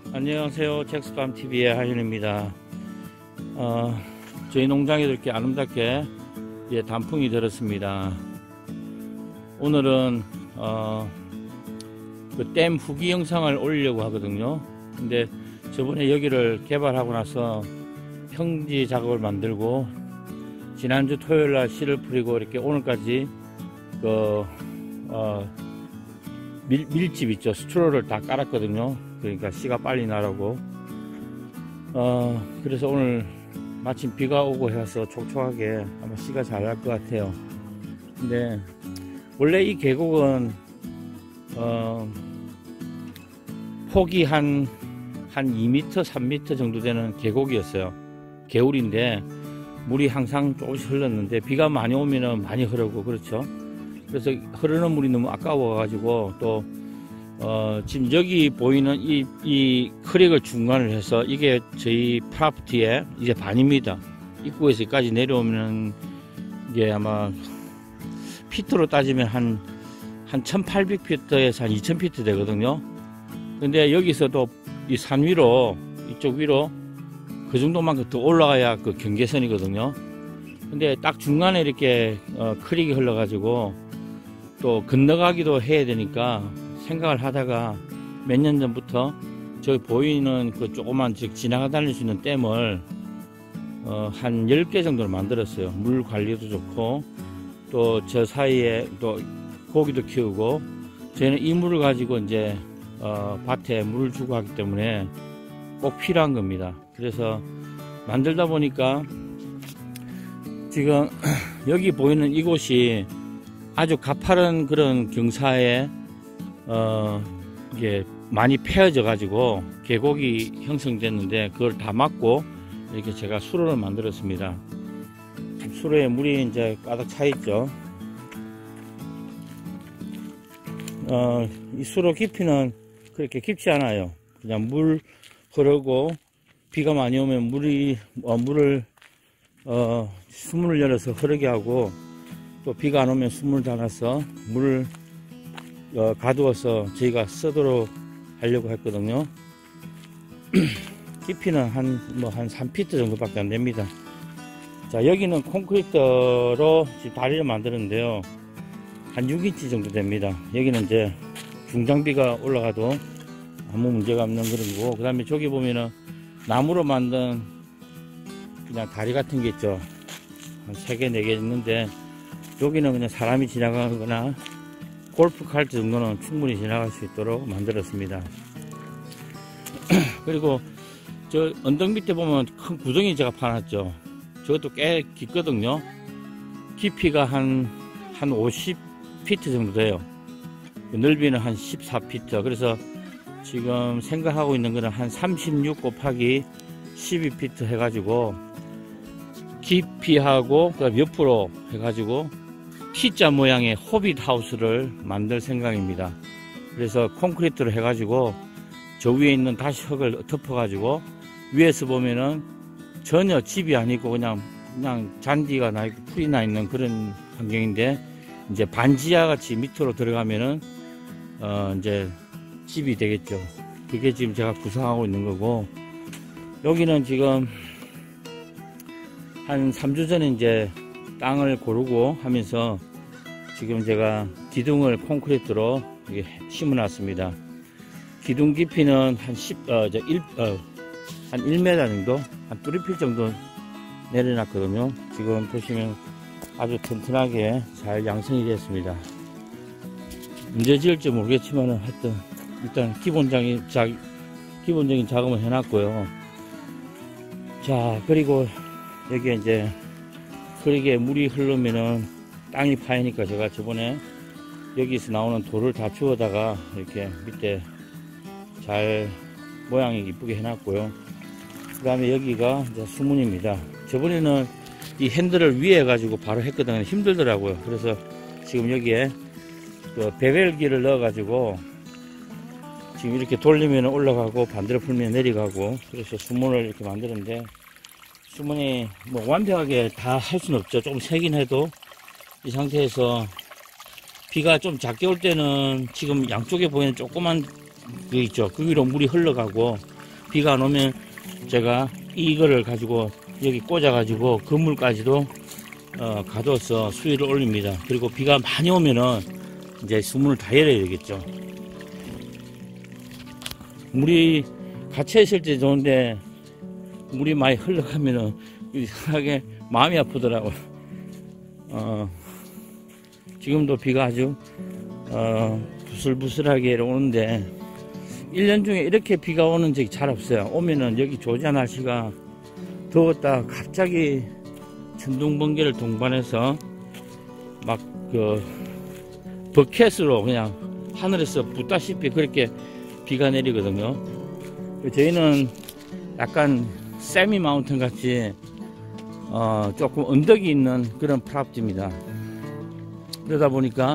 안녕하세요. 잭스팜TV의 하윤입니다. 저희 농장에도 이렇게 아름답게 단풍이 들었습니다. 오늘은 그 댐 후기 영상을 올리려고 하거든요. 근데 저번에 여기를 개발하고 나서 평지 작업을 만들고 지난주 토요일날 씨를 뿌리고 이렇게 오늘까지 그 밀집 있죠. 스트로를 다 깔았거든요. 그러니까 씨가 빨리 나라고. 그래서 오늘 마침 비가 오고 해서 촉촉하게 아마 씨가 잘 날 것 같아요. 근데 원래 이 계곡은 폭이 한 2m, 3m 정도 되는 계곡이었어요. 개울인데 물이 항상 조금씩 흘렀는데 비가 많이 오면은 많이 흐르고 그렇죠. 그래서 흐르는 물이 너무 아까워 가지고 또 지금 여기 보이는 이 크릭을 중간을 해서 이게 저희 프로퍼티의 이제 반입니다. 입구에서 여기까지 내려오면 이게 아마 피트로 따지면 한 1800피트에서 한 2000피트 되거든요. 근데 여기서도 이 산 위로 이쪽 위로 그 정도만큼 더 올라가야 그 경계선이거든요. 근데 딱 중간에 이렇게 크릭이 흘러 가지고 또 건너가기도 해야 되니까 생각을 하다가 몇 년 전부터 저기 보이는 그 조그만 즉 지나가 다닐 수 있는 댐을 한 10개 정도를 만들었어요. 물 관리도 좋고 또 저 사이에 또 고기도 키우고 저희는 이 물을 가지고 이제 밭에 물을 주고 하기 때문에 꼭 필요한 겁니다. 그래서 만들다 보니까 지금 여기 보이는 이곳이 아주 가파른 그런 경사에 이게 많이 패어져 가지고 계곡이 형성됐는데 그걸 다 막고 이렇게 제가 수로를 만들었습니다. 수로에 물이 이제 가득 차 있죠. 이 수로 깊이는 그렇게 깊지 않아요. 그냥 물 흐르고 비가 많이 오면 물을 수문을 열어서 흐르게 하고 또 비가 안 오면 수문을 닫아서 물을 가두어서 저희가 쓰도록 하려고 했거든요. 깊이는 한 3피트 정도밖에 안 됩니다. 자, 여기는 콘크리트로 지금 다리를 만드는데요. 한 6인치 정도 됩니다. 여기는 이제 중장비가 올라가도 아무 문제가 없는 그런 거고, 그 다음에 저기 보면은 나무로 만든 그냥 다리 같은 게 있죠. 한 3개, 4개 있는데 여기는 그냥 사람이 지나가거나 골프 카트 정도는 충분히 지나갈 수 있도록 만들었습니다. 그리고 저 언덕 밑에 보면 큰 구덩이 제가 파놨죠. 저것도 꽤 깊거든요. 깊이가 한 50피트 정도 돼요. 넓이는 한 14피트. 그래서 지금 생각하고 있는 거는 한 36 곱하기 12피트 해가지고 깊이하고 그 옆으로 해가지고 T자 모양의 호빗 하우스를 만들 생각입니다. 그래서 콘크리트로 해가지고 저 위에 있는 다시 흙을 덮어가지고 위에서 보면은 전혀 집이 아니고 그냥 잔디가 나 있고 풀이 나 있는 그런 환경인데 이제 반지하 같이 밑으로 들어가면은 이제 집이 되겠죠. 그게 지금 제가 구상하고 있는 거고, 여기는 지금 한 3주 전에 이제 땅을 고르고 하면서 지금 제가 기둥을 콘크리트로 심어 놨습니다. 기둥 깊이는 한 1m 정도, 한 뚜리필 정도 내려놨거든요. 지금 보시면 아주 튼튼하게 잘 양성이 됐습니다. 언제 지을지 모르겠지만 하여튼 일단 기본적인 작업을 해놨고요. 자, 그리고 여기에 이제 그러게 물이 흐르면은 땅이 파이니까 제가 저번에 여기서 나오는 돌을 다 주워다가 이렇게 밑에 잘 모양이 이쁘게 해놨고요. 그 다음에 여기가 이제 수문입니다. 저번에는 이 핸들을 위에 해가지고 바로 했거든요. 힘들더라고요. 그래서 지금 여기에 그 베벨기를 넣어가지고 지금 이렇게 돌리면 올라가고 반대로 풀면 내려가고, 그래서 수문을 이렇게 만드는데 수문이 뭐 완벽하게 다 할 수는 없죠. 조금 세긴 해도 이 상태에서 비가 좀 작게 올 때는 지금 양쪽에 보이는 조그만 그 있죠. 그 위로 물이 흘러가고 비가 안 오면 제가 이거를 가지고 여기 꽂아 가지고 그물까지도 가둬서 수위를 올립니다. 그리고 비가 많이 오면은 이제 수문을 다 열어야 되겠죠. 물이 갇혀 있을 때 좋은데 물이 많이 흘러가면은 이상하게 마음이 아프더라고요. 지금도 비가 아주 부슬부슬하게 오는데 1년 중에 이렇게 비가 오는 적이 잘 없어요. 오면은 여기 조지아 날씨가 더웠다 갑자기 천둥 번개를 동반해서 막 그 버켓으로 그냥 하늘에서 붓다시피 그렇게 비가 내리거든요. 저희는 약간 세미 마운틴 같이 조금 언덕이 있는 그런 프랍지입니다. 그러다 보니까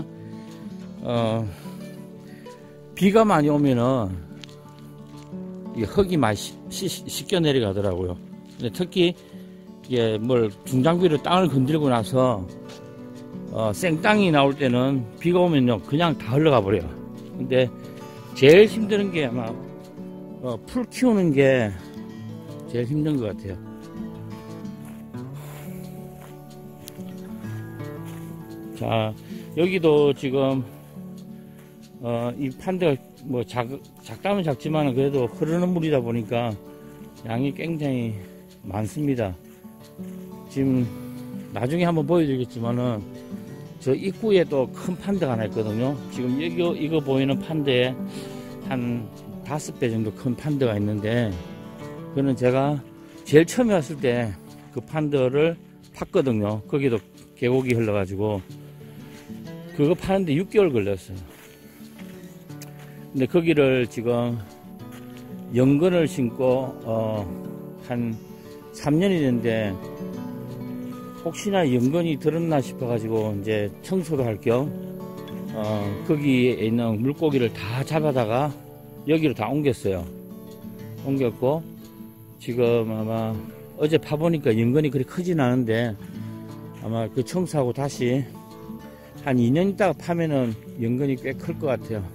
비가 많이 오면은 이 흙이 많이 씻겨 내려가더라고요. 근데 특히 이게 뭘 중장비로 땅을 건들고 나서 생땅이 나올 때는 비가 오면요 그냥 다 흘러가 버려요. 근데 제일 힘든 게 아마 풀 키우는 게 제일 힘든 것 같아요. 자, 여기도 지금 이 판대가 뭐 작다면 작지만 그래도 흐르는 물이다 보니까 양이 굉장히 많습니다. 지금 나중에 한번 보여드리겠지만은 저 입구에 또 큰 판대가 하나 있거든요. 지금 이거 보이는 판대에 한 5배 정도 큰 판대가 있는데 그거는 제가 제일 처음에 왔을 때 그 판대를 팠거든요. 거기도 계곡이 흘러가지고 그거 파는데 6개월 걸렸어요. 근데 거기를 지금 연근을 신고 한 3년이 됐는데 혹시나 연근이 들었나 싶어가지고 이제 청소를 할 겸 거기에 있는 물고기를 다 잡아다가 여기로 다 옮겼어요. 옮겼고 지금 아마 어제 파보니까 연근이 그리 크진 않은데 아마 그 청소하고 다시 한 2년 있다가 파면은 연근이 꽤 클 것 같아요.